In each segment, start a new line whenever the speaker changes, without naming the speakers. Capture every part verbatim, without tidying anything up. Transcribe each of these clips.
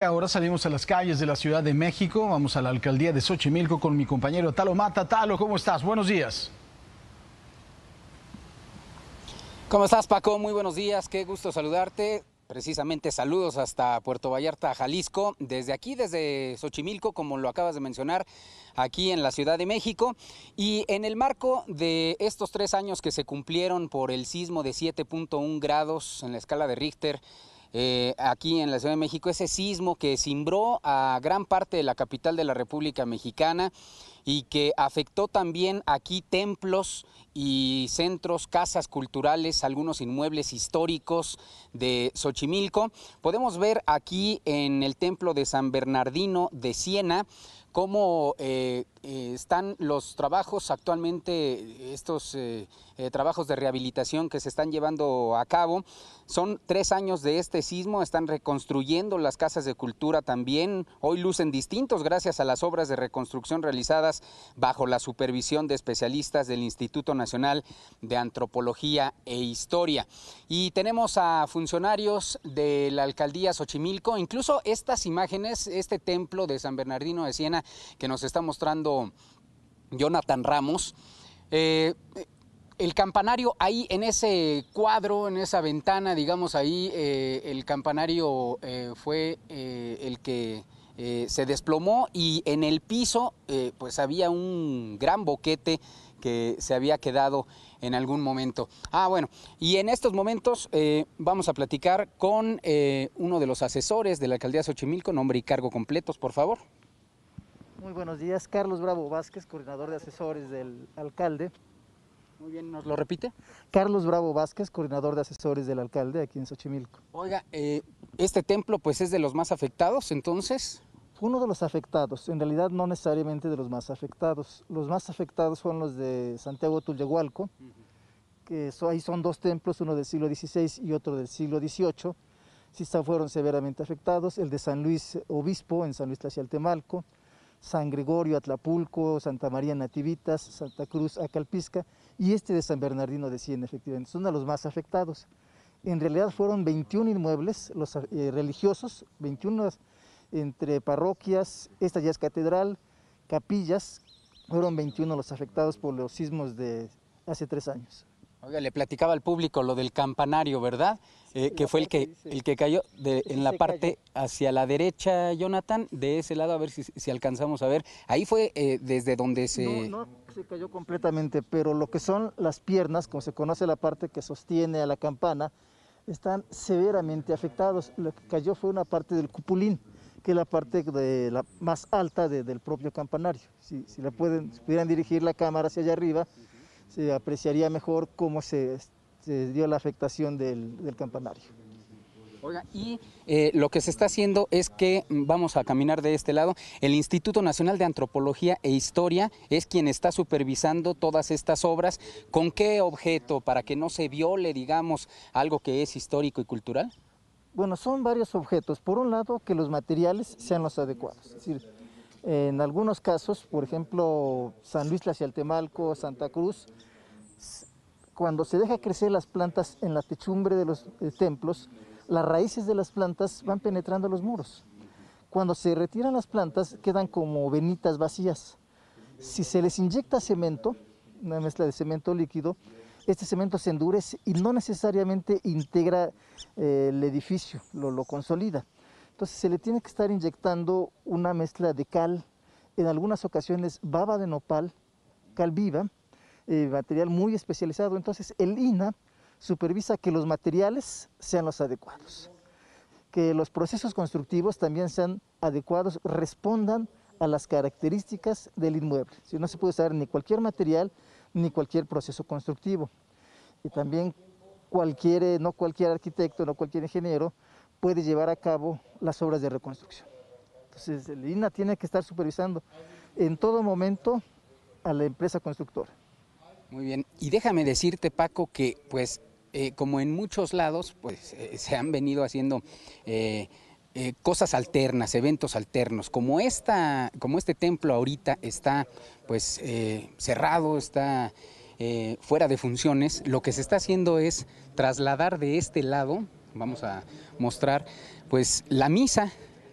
Ahora salimos a las calles de la Ciudad de México, vamos a la alcaldía de Xochimilco con mi compañero Talo Mata. Talo, ¿cómo estás? Buenos días.
¿Cómo estás, Paco? Muy buenos días, qué gusto saludarte. Precisamente saludos hasta Puerto Vallarta, Jalisco, desde aquí, desde Xochimilco, como lo acabas de mencionar, aquí en la Ciudad de México. Y en el marco de estos tres años que se cumplieron por el sismo de siete punto uno grados en la escala de Richter, eh, aquí en la Ciudad de México, ese sismo que cimbró a gran parte de la capital de la República Mexicana y que afectó también aquí templos y centros, casas culturales, algunos inmuebles históricos de Xochimilco. Podemos ver aquí en el templo de San Bernardino de Siena cómo eh, eh, están los trabajos actualmente, estos eh, eh, trabajos de rehabilitación que se están llevando a cabo. Son tres años de este sismo, están reconstruyendo las casas de cultura también. Hoy lucen distintos gracias a las obras de reconstrucción realizadas bajo la supervisión de especialistas del Instituto Nacional de Antropología e Historia. Y tenemos a funcionarios de la alcaldía Xochimilco, incluso estas imágenes, este templo de San Bernardino de Siena que nos está mostrando Jonathan Ramos, eh, el campanario ahí en ese cuadro, en esa ventana, digamos ahí, eh, el campanario eh, fue eh, el que eh, se desplomó y en el piso eh, pues había un gran boquete que se había quedado en algún momento. Ah, bueno, y en estos momentos eh, vamos a platicar con eh, uno de los asesores de la alcaldía de Xochimilco, nombre y cargo completos, por favor.
Muy buenos días, Carlos Bravo Vázquez, coordinador de asesores del alcalde.
Muy bien, ¿nos lo repite?
Carlos Bravo Vázquez, coordinador de asesores del alcalde aquí en Xochimilco.
Oiga, eh, este templo pues es de los más afectados, entonces.
Uno de los afectados, en realidad no necesariamente de los más afectados. Los más afectados son los de Santiago Tulyehualco, uh-huh. que so, ahí son dos templos, uno del siglo dieciséis y otro del siglo dieciocho. Sí fueron severamente afectados. El de San Luis Obispo, en San Luis Tlaxialtemalco, San Gregorio Atlapulco, Santa María Nativitas, Santa Cruz Acalpisca y este de San Bernardino de Siena, efectivamente, son de los más afectados. En realidad fueron veintiún inmuebles los, eh, religiosos, veintiuno entre parroquias, esta ya es catedral, capillas, fueron veintiuno los afectados por los sismos de hace tres años.
Oiga, le platicaba al público lo del campanario, ¿verdad? Eh, que fue el que, el que cayó de, en la parte hacia la derecha, Jonathan, de ese lado, a ver si, si alcanzamos a ver. Ahí fue eh, desde donde se...
No, no se cayó completamente, pero lo que son las piernas, como se conoce la parte que sostiene a la campana, están severamente afectados. Lo que cayó fue una parte del cupulín, que es la parte de la más alta de, del propio campanario. Si, si, la pueden, si pudieran dirigir la cámara hacia allá arriba, se apreciaría mejor cómo se, se dio la afectación del, del campanario.
Oiga, y eh, lo que se está haciendo es que, vamos a caminar de este lado, el Instituto Nacional de Antropología e Historia es quien está supervisando todas estas obras. ¿Con qué objeto? Para que no se viole, digamos, algo que es histórico y cultural.
Bueno, son varios objetos. Por un lado, que los materiales sean los adecuados. Es decir, en algunos casos, por ejemplo, San Luis Tlaxialtemalco, Santa Cruz, cuando se deja crecer las plantas en la techumbre de los eh, templos, las raíces de las plantas van penetrando los muros. Cuando se retiran las plantas, quedan como venitas vacías. Si se les inyecta cemento, una mezcla de cemento líquido, este cemento se endurece y no necesariamente integra eh, el edificio, lo, lo consolida. Entonces se le tiene que estar inyectando una mezcla de cal, en algunas ocasiones baba de nopal, cal viva, eh, material muy especializado. Entonces el I N A supervisa que los materiales sean los adecuados, que los procesos constructivos también sean adecuados, respondan a las características del inmueble. Si no se puede usar ni cualquier material ni cualquier proceso constructivo. Y también cualquier, no cualquier arquitecto, no cualquier ingeniero puede llevar a cabo las obras de reconstrucción. Entonces el I N A tiene que estar supervisando en todo momento a la empresa constructora.
Muy bien, y déjame decirte, Paco, que pues eh, como en muchos lados pues eh, se han venido haciendo eh, eh, cosas alternas, eventos alternos, como esta, como este templo ahorita está pues eh, cerrado, está eh, fuera de funciones. Lo que se está haciendo es trasladar de este lado, vamos a mostrar, pues la misa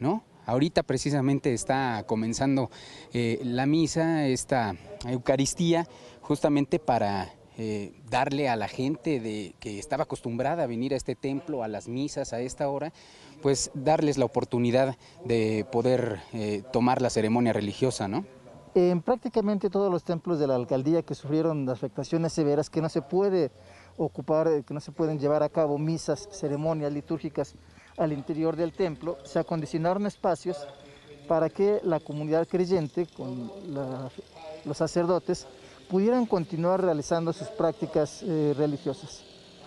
¿no? Ahorita precisamente está comenzando eh, la misa, esta Eucaristía, justamente para eh, darle a la gente de, que estaba acostumbrada a venir a este templo, a las misas a esta hora, pues darles la oportunidad de poder eh, tomar la ceremonia religiosa, ¿no?
En prácticamente todos los templos de la alcaldía que sufrieron afectaciones severas, que no se puede ocupar, que no se pueden llevar a cabo misas, ceremonias litúrgicas al interior del templo, se acondicionaron espacios para que la comunidad creyente, con la, los sacerdotes, pudieran continuar realizando sus prácticas eh, religiosas.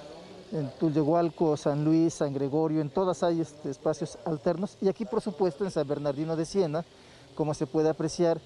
En Tulyehualco, San Luis, San Gregorio, en todas hay este, espacios alternos, y aquí por supuesto en San Bernardino de Siena, como se puede apreciar,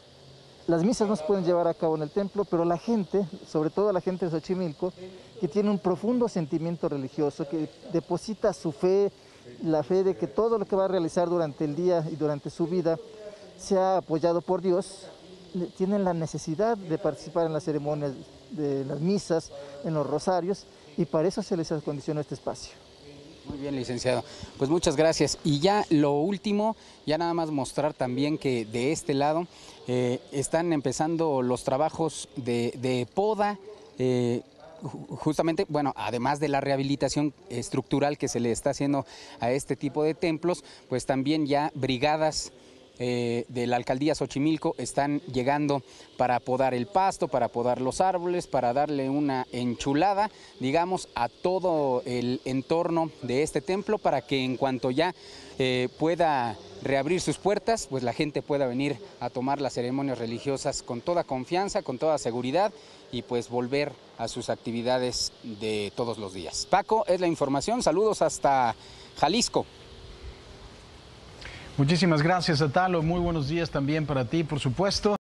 las misas no se pueden llevar a cabo en el templo, pero la gente, sobre todo la gente de Xochimilco, que tiene un profundo sentimiento religioso, que deposita su fe, la fe de que todo lo que va a realizar durante el día y durante su vida sea apoyado por Dios, tienen la necesidad de participar en las ceremonias de las misas, en los rosarios, y para eso se les acondicionó este espacio.
Muy bien, licenciado. Pues muchas gracias. Y ya lo último, ya nada más mostrar también que de este lado eh, están empezando los trabajos de, de poda, eh, justamente, bueno, además de la rehabilitación estructural que se le está haciendo a este tipo de templos, pues también ya brigadas Eh, de la alcaldía Xochimilco están llegando para podar el pasto, para podar los árboles, para darle una enchulada, digamos, a todo el entorno de este templo, para que en cuanto ya eh, pueda reabrir sus puertas, pues la gente pueda venir a tomar las ceremonias religiosas con toda confianza, con toda seguridad, y pues volver a sus actividades de todos los días. Paco, es la información. Saludos hasta Jalisco.
Muchísimas gracias, Atalo. Muy buenos días también para ti, por supuesto.